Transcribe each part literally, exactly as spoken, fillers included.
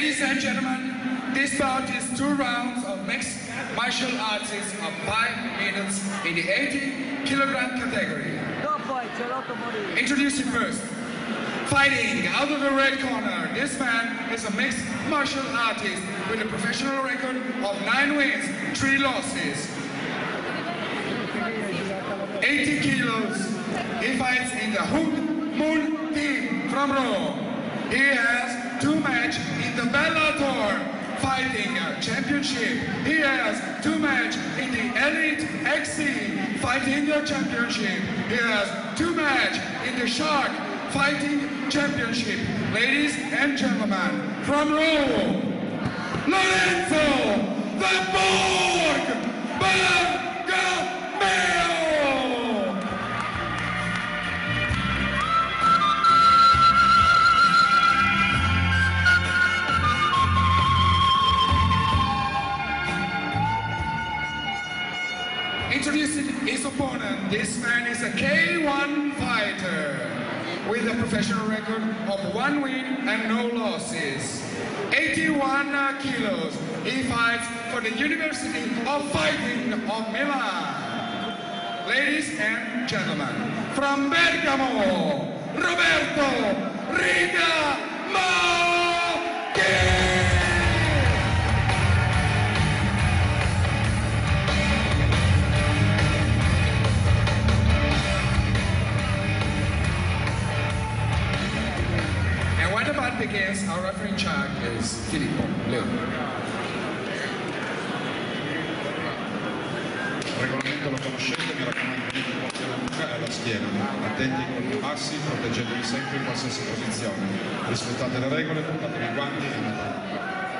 Ladies and gentlemen, this bout is two rounds of mixed martial arts of five minutes in the eighty kilogram category. Introducing first, fighting out of the red corner, this man is a mixed martial artist with a professional record of nine wins, three losses. eighty kilos, he fights in the Hook Moon team from Rome. He has two matches in the Bellator Fighting Championship. He has two matches in the Elite X C Fighting Championship. He has two matches in the Shark Fighting Championship. Ladies and gentlemen, from Rome, Lorenzo the Borg Bergameo! Introducing his opponent, this man is a K one fighter with a professional record of one win and no losses. eighty-one kilos. He fights for the University of Fighting of Milan. Ladies and gentlemen, from Bergamo, Roberto Rigamocchi! Begins, our referee in charge is Filippo Leone. Il regolamento lo conoscete, mi raccomando, tenete un occhio alla nuca e alla schiena, attenti ai colpi bassi, proteggetevi sempre in qualsiasi posizione. Rispettate le regole, portatevi i guanti e andate.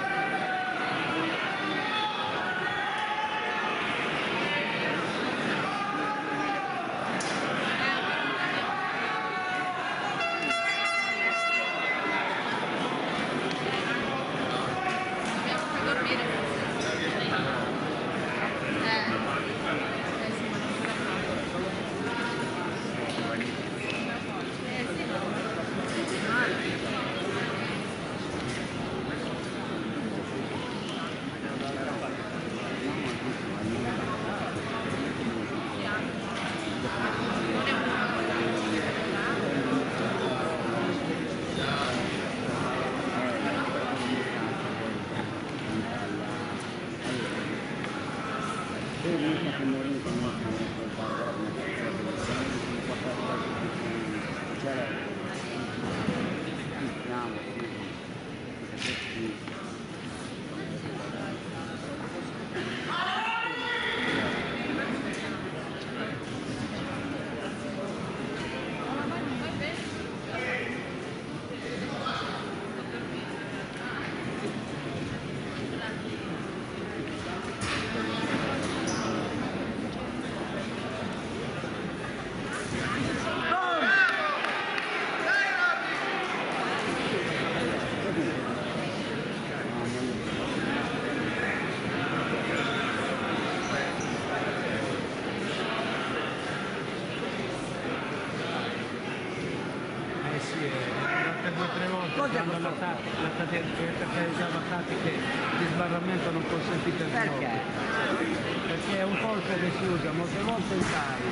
Tattiche di sbarramento non consentite al perché? Perché è un colpo che si usa molte volte in Thai,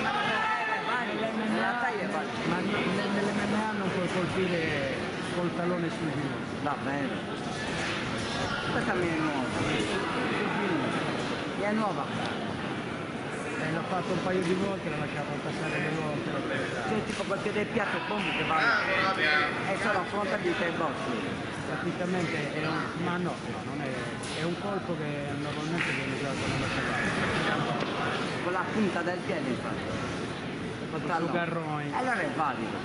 ma nell'M M A non puoi colpire col tallone sul ginocchio. Va bene, questa mi è nuova, mi è nuova. Eh, l'ho fatto un paio di volte, l'ho lasciato passare le volte. Cioè tipo perché del piatto bombe che va e sono affrontati dai boss. Praticamente è un, ma no, no, non è, è un colpo che normalmente viene usato nella cavallo. Con la punta del piede infatti. Sul garrone. Allora è valido.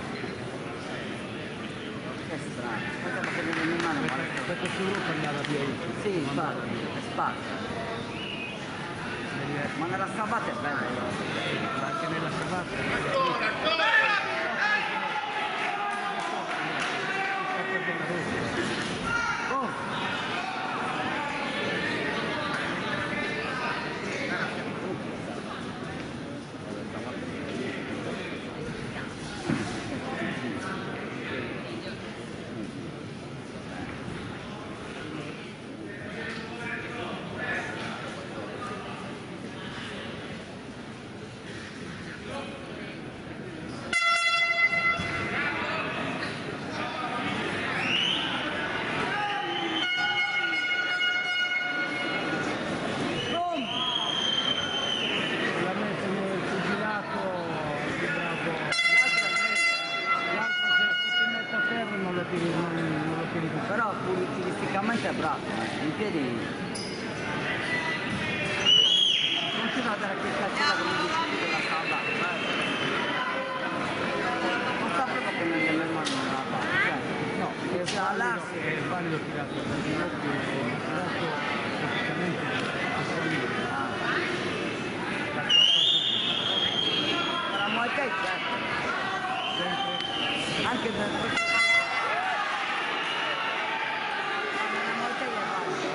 Che strano. Questa perché viene in mano. Questo sviluppo andava via. Sì, infatti, è spazio. Ma nella cravatta è bella. Anche nella cravatta. è bravo, in piedi continua a dare che cazzata come dici della strada, non sta proprio che non gli mano non la fa, cioè, No, è cioè, valido, all'arsi è valido tirato dal ginocchio, è tirato praticamente a salire. per la Muay Thai certo, Sempre anche per questo nella Muay Thai è valido,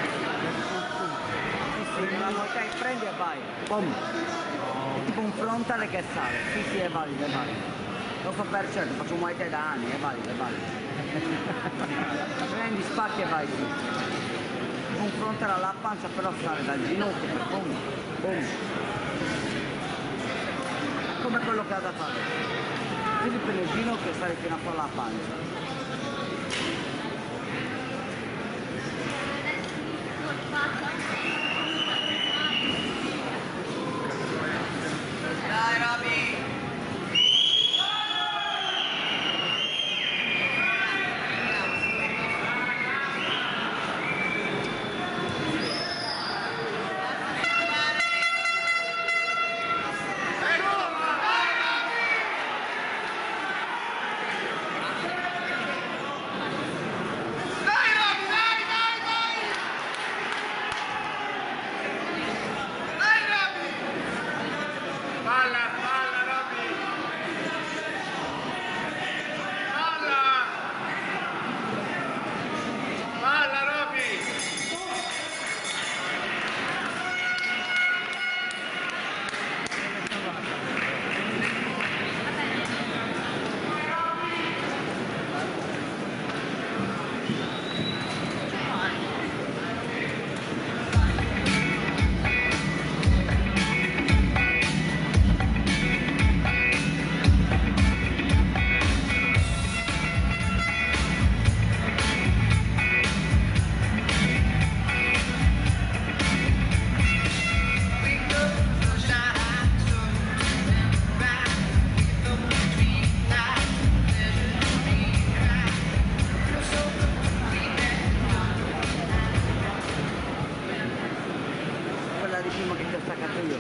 eh. Sì, sì, nella Muay Thai prendi e vai, boom, è tipo un frontale che sale, sì sì è valido, è valido, lo so per certo, faccio un Muay Thai da anni, è valido, è valido. Prendi, spacchi e vai giù. Un frontale alla pancia però sale dal ginocchio per boom, boom. Come quello che ha da fare. Quindi per il ginocchio sale fino a fuori la pancia. Dai Roby! Quella di prima che ti ho staccato io.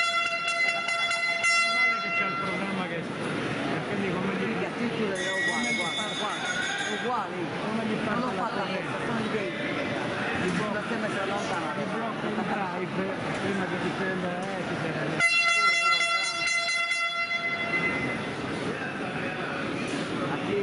male che c'è il programma che quindi come Quindi dire a te chiudere è uguale, uguali, uguali, uguali. come gli Non l'ho parla fatta questa, sono i dei. Non si è messa lontana. il blocco in drive prima che ti prenda eh, ti prende. A te.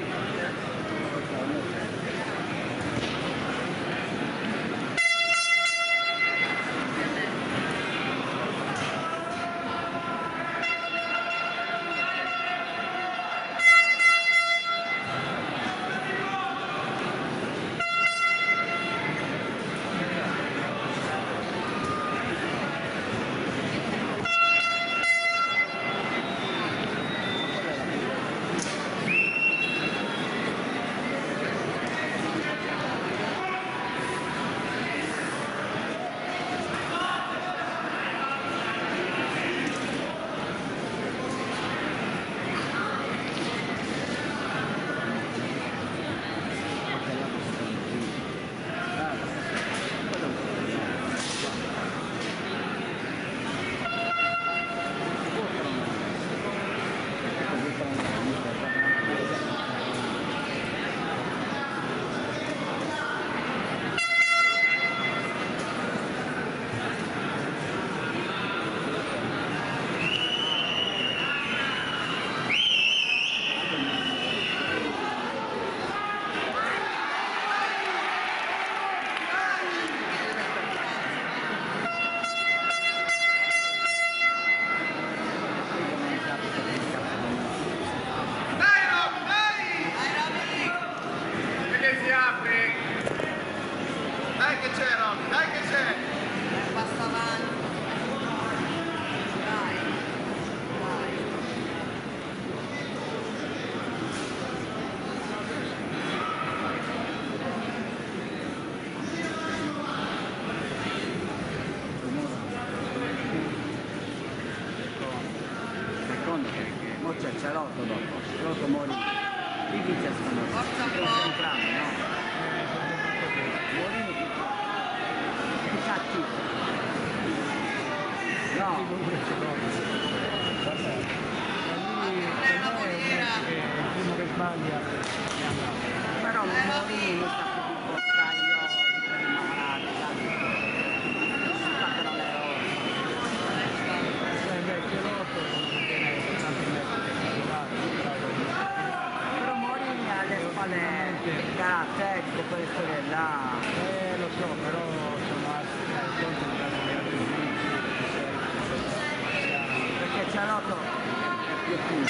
Mo c'è c'è l'otto dopo, l'otto morì. Lì vince secondo me. Forza un po'. Entrambi, no? Morini che cacchi. No. Comunque ce l'ho. Guarda, lui per me è il primo che sbaglia. Però Morini non sta più di portaio di prima malata. Si fatelo le ore. Cioè invece l'otto non viene tanto Però Morini ha le spalle caratterico per storie là. Eh lo so, però insomma eh, conto di dare le altre Perché Cialotto è più più.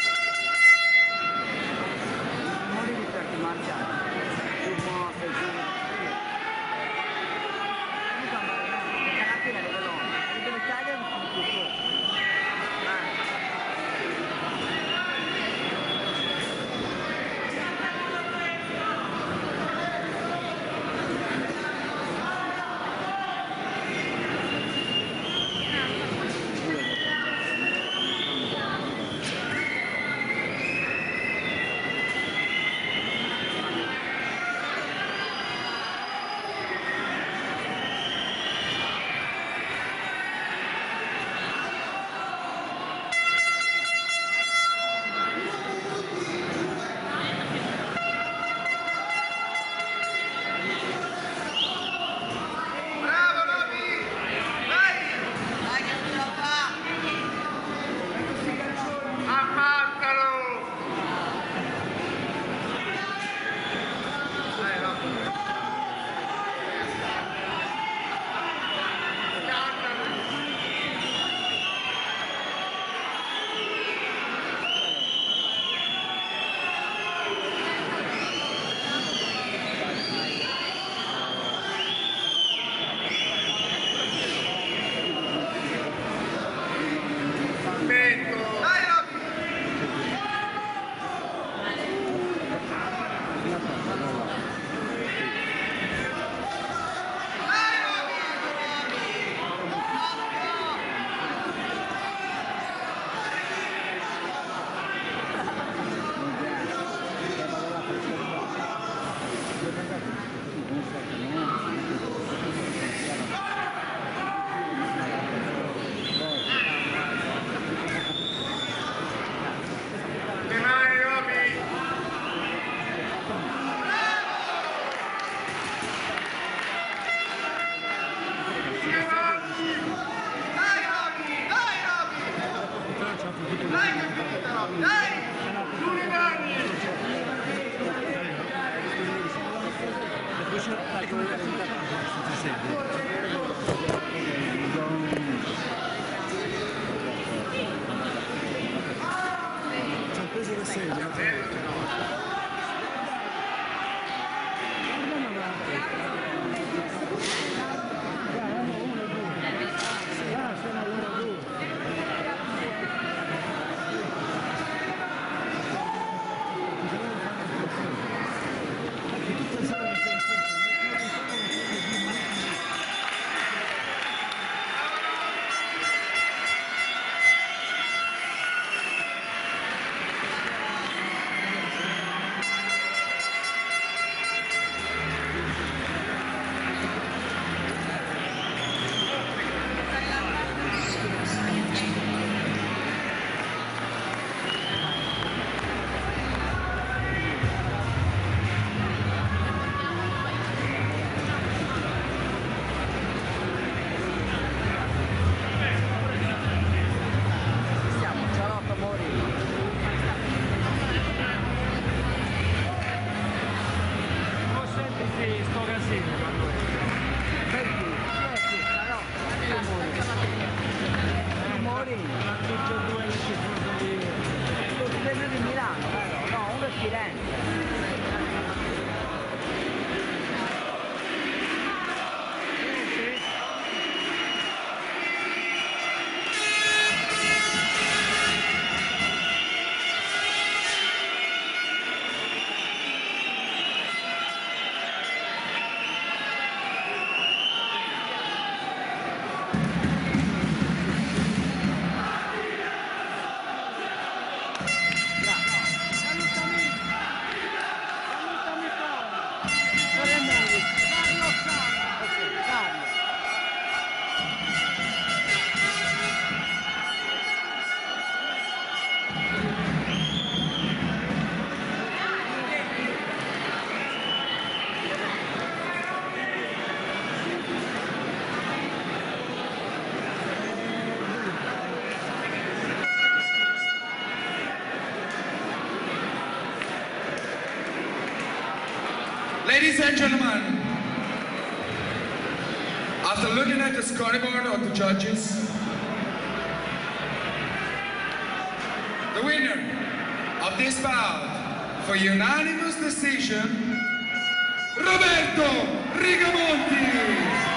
Morini per chi mangia più buono sei più. Perché alla fine le vedo, le deve tagliare un po' più corto. Ladies and gentlemen, after looking at the scoreboard of the judges, the winner of this bout for unanimous decision, Roberto Rigamonti.